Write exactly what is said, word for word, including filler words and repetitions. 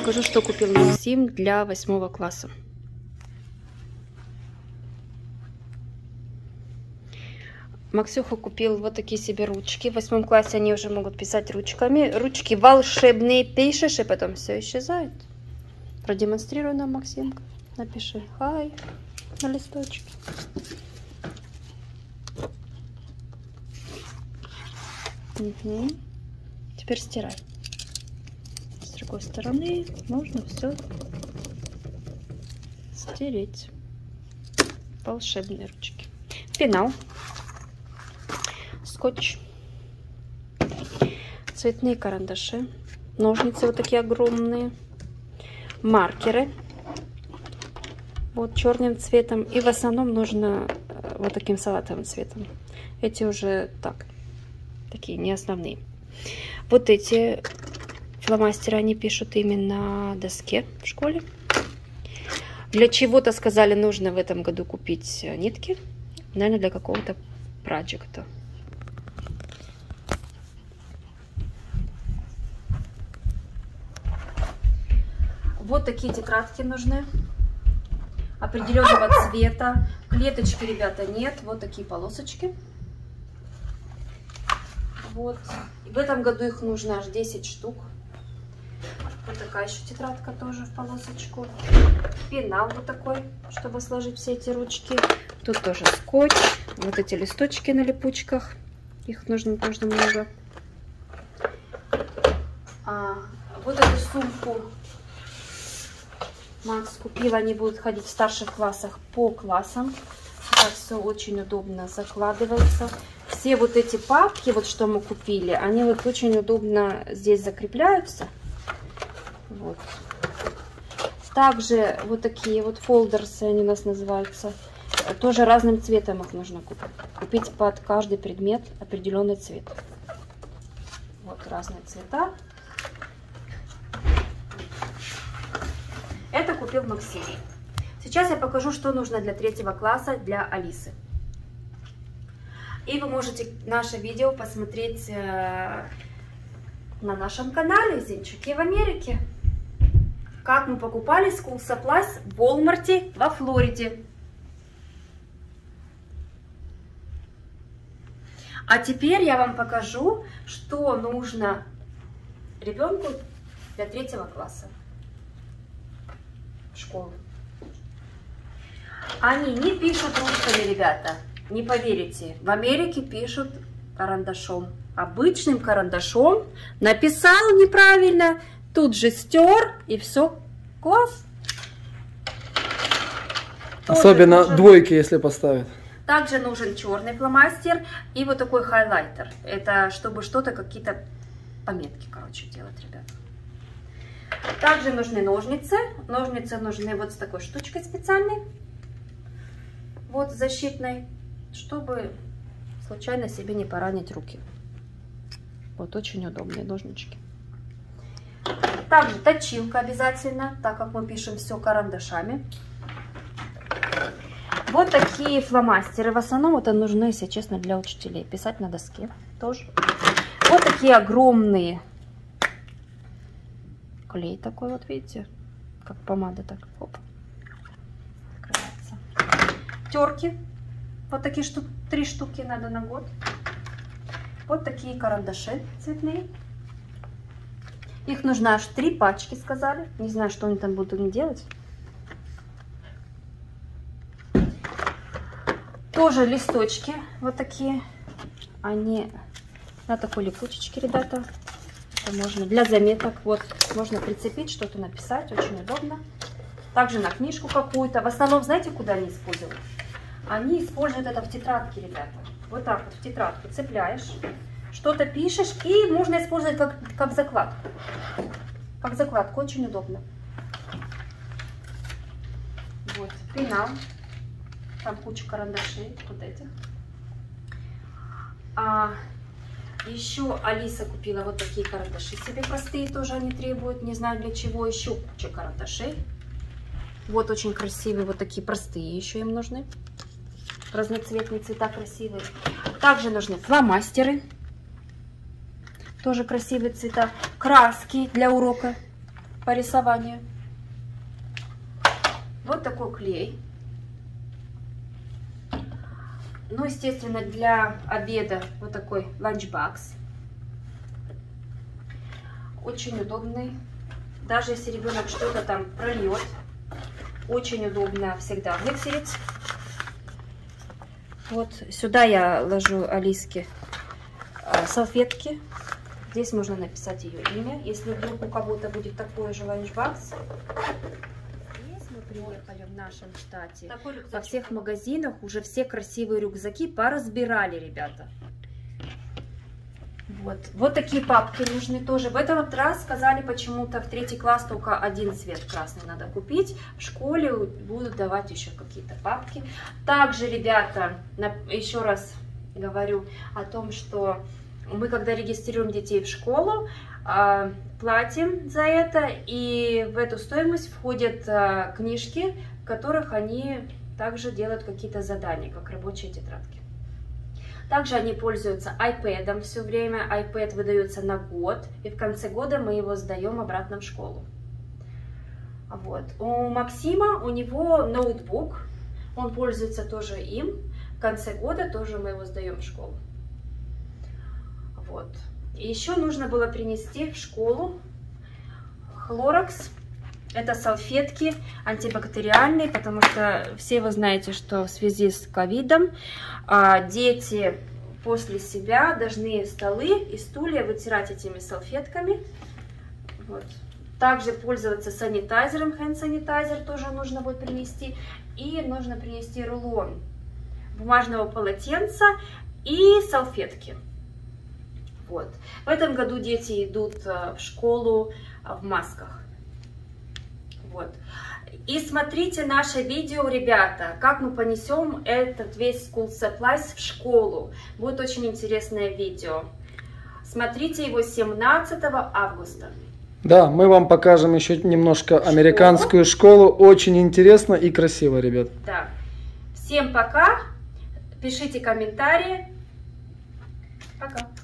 покажу, что купил Максим для восьмого класса. Максюха купил вот такие себе ручки. В восьмом классе они уже могут писать ручками. Ручки волшебные. Пишешь, и потом все исчезает. Продемонстрируй нам, Максимка. Напиши хай на листочке. Угу. Теперь стирай. С другой стороны можно все стереть. Волшебные ручки. Пенал. Скотч. Цветные карандаши. Ножницы вот такие огромные. Маркеры. Вот черным цветом. И в основном нужно вот таким салатовым цветом. Эти уже так. Такие не основные. Вот эти фломастеры они пишут именно на доске в школе. Для чего-то сказали, нужно в этом году купить нитки. Наверное, для какого-то проекта. Вот такие тетрадки нужны. Определенного цвета. Клеточки, ребята, нет. Вот такие полосочки. Вот. И в этом году их нужно аж десять штук. Вот такая еще тетрадка тоже в полосочку. Пенал вот такой, чтобы сложить все эти ручки. Тут тоже скотч. Вот эти листочки на липучках. Их нужно тоже много. А, вот эту сумку Макс купил. Они будут ходить в старших классах по классам. Так все очень удобно закладывается. Все вот эти папки, вот что мы купили, они вот очень удобно здесь закрепляются. Вот. Также вот такие вот фолдерсы, они у нас называются. Тоже разным цветом их нужно купить. Купить под каждый предмет определенный цвет. Вот разные цвета. Это купил Максим. Сейчас я покажу, что нужно для третьего класса для Алисы. И вы можете наше видео посмотреть на нашем канале «Зинчики в Америке». Как мы покупали School Supplies в Walmart во Флориде. А теперь я вам покажу, что нужно ребенку для третьего класса в школу. Они не пишут ручками, ребята. Не поверите, в Америке пишут карандашом. Обычным карандашом. Написал неправильно, тут же стер, и все. Класс. Особенно нужен... двойки, если поставят. Также нужен черный фломастер и вот такой хайлайтер. Это чтобы что-то, какие-то пометки, короче, делать, ребята. Также нужны ножницы. Ножницы нужны вот с такой штучкой специальной. Вот защитной. Чтобы случайно себе не поранить руки. Вот очень удобные ножнички. Также точилка обязательно, так как мы пишем все карандашами. Вот такие фломастеры. В основном это нужны, если честно, для учителей. Писать на доске тоже. Вот такие огромные. Клей такой вот, видите? Как помада, так. Оп. Открывается. Терки. Вот такие штук, три штуки надо на год. Вот такие карандаши цветные. Их нужно аж три пачки, сказали. Не знаю, что они там будут делать. Тоже листочки вот такие. Они на такой липучечке, ребята. Это можно для заметок. Вот можно прицепить, что-то написать. Очень удобно. Также на книжку какую-то. В основном, знаете, куда они используют? Они используют это в тетрадке, ребята. Вот так вот в тетрадку цепляешь, что-то пишешь, и можно использовать как, как закладку. Как закладку, очень удобно. Вот, пенал. Там куча карандашей, вот этих. А, еще Алиса купила вот такие карандаши себе простые, тоже они требуют, не знаю для чего. Еще куча карандашей. Вот очень красивые, вот такие простые еще им нужны. Разноцветные цвета красивые. Также нужны фломастеры. Тоже красивые цвета. Краски для урока. по рисованию. Вот такой клей. Ну, естественно, для обеда вот такой ланчбокс. Очень удобный. Даже если ребенок что-то там прольет, очень удобно всегда вытереть. Вот сюда я ложу Алиске салфетки. Здесь можно написать ее имя, если вдруг у кого-то будет такой же ланчбокс. Здесь мы приехали в нашем штате. Во всех магазинах уже все красивые рюкзаки поразбирали, ребята. Вот. Вот такие папки нужны тоже. В этот раз сказали почему-то в третий класс только один цвет красный надо купить. В школе будут давать еще какие-то папки. Также, ребята, еще раз говорю о том, что мы, когда регистрируем детей в школу, платим за это, и в эту стоимость входят книжки, в которых они также делают какие-то задания, как рабочие тетрадки. Также они пользуются iPad все время. iPad выдается на год, и в конце года мы его сдаем обратно в школу. Вот. У Максима, у него ноутбук, он пользуется тоже им. В конце года тоже мы его сдаем в школу. Вот. И еще нужно было принести в школу Clorox. Это салфетки антибактериальные, потому что все вы знаете, что в связи с ковидом дети после себя должны столы и стулья вытирать этими салфетками. Вот. Также пользоваться санитайзером, hand-санитайзер тоже нужно будет принести. И нужно принести рулон бумажного полотенца и салфетки. Вот. В этом году дети идут в школу в масках. Вот. И смотрите наше видео, ребята, как мы понесем этот весь School Supplies в школу. Будет очень интересное видео. Смотрите его семнадцатого августа. Да, мы вам покажем еще немножко американскую школу. Очень интересно и красиво, ребят. Да. Всем пока. Пишите комментарии. Пока.